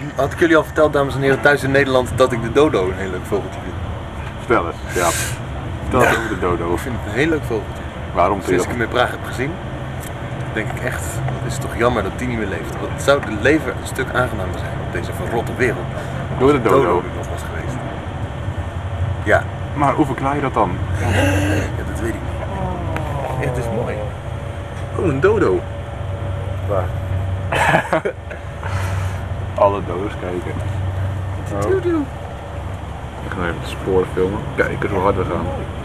Had ik jullie al verteld, dames en heren, thuis in Nederland, dat ik de dodo een heel leuk vogeltje vind? Vertel eens, ja. Vertel eens over de dodo. Ik vind het een heel leuk vogeltje. Waarom vind je Sinds dat? ik hem in Praag heb gezien, denk ik echt, het is toch jammer dat die niet meer leeft. Wat zou het leven een stuk aangenamer zijn op deze verrotte wereld. Door de dodo. er nog was geweest. Ja. Maar hoe verklaar je dat dan? Ja, dat weet ik niet. Ja, het is mooi. Oh, een dodo. Waar? Alle dodo's kijken. Dodo. Ik ga even de sporen filmen. Kijk eens hoe hard we gaan.